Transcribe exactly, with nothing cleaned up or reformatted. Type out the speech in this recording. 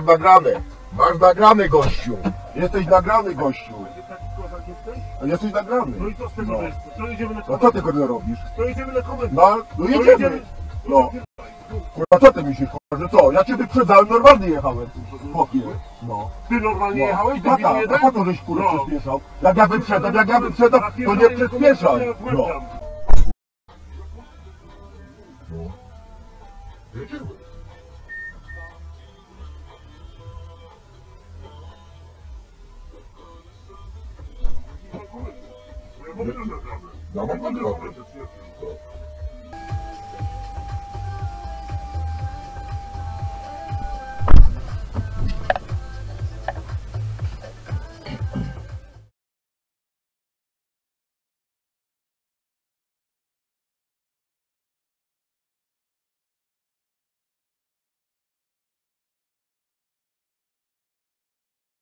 nagrane. Masz nagrany, gościu. Jesteś nagrany, gościu. Taki kozak jesteś? Jesteś nagrany. No i co z tego No. jest? To jedziemy na No komendę. co ty kurde robisz? To jedziemy na komendę. No, no To jedziemy. No. Kurwa, co ty myślisz, kurwa, że co? Ja cię wyprzedzałem, normalnie jechałem. Chłopie. No. Ty normalnie No. jechałeś? A tak, a po co żeś kurwa No. przyspieszał? Jak ja wyprzedzam, jak ja wyprzedzam, to nie przyspieszaj. No. No. Jedziemy. Ja mam nagrane. Ja mam nagrane.